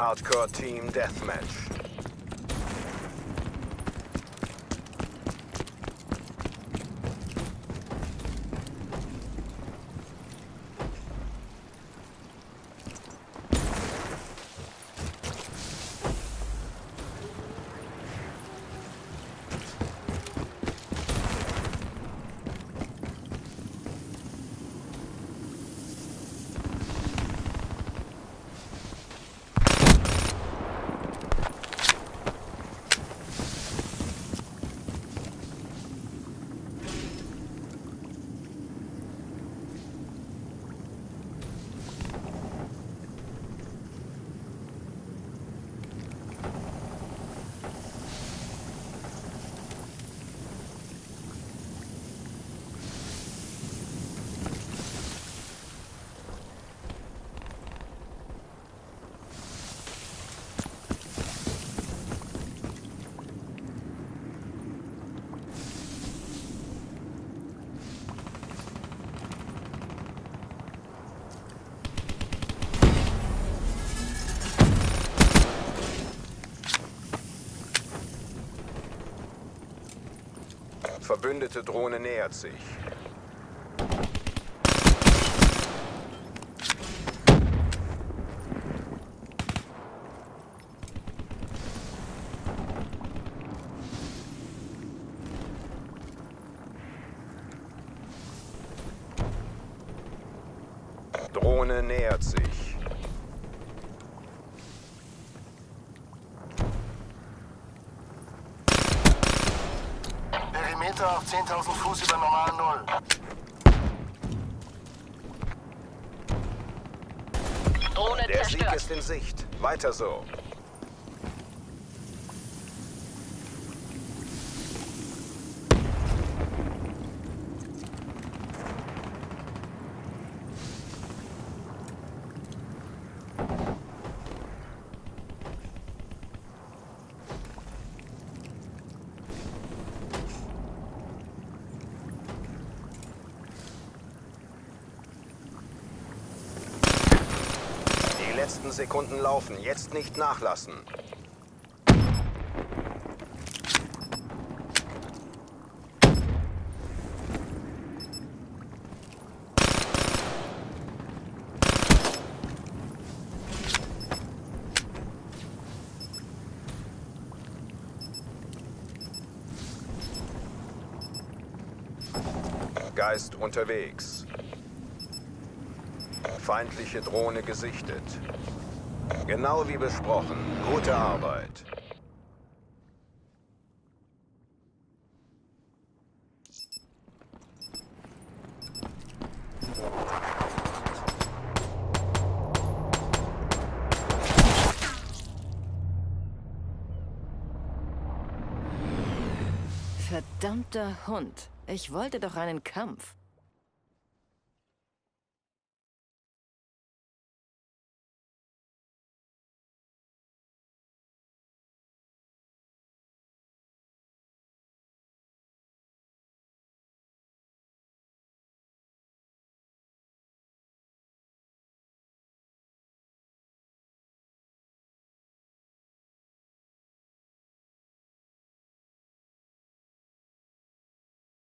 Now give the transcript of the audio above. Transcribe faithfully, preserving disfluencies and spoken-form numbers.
Hardcore Team Deathmatch. Verbündete Drohne nähert sich. Drohne nähert sich. Perimeter auf zehntausend Fuß über normal Null. Drohne Der Sieg zerstört. ist in Sicht. Weiter so. Die letzten Sekunden laufen. Jetzt nicht nachlassen. Geist unterwegs. Feindliche Drohne gesichtet. Genau wie besprochen. Gute Arbeit. Verdammter Hund. Ich wollte doch einen Kampf.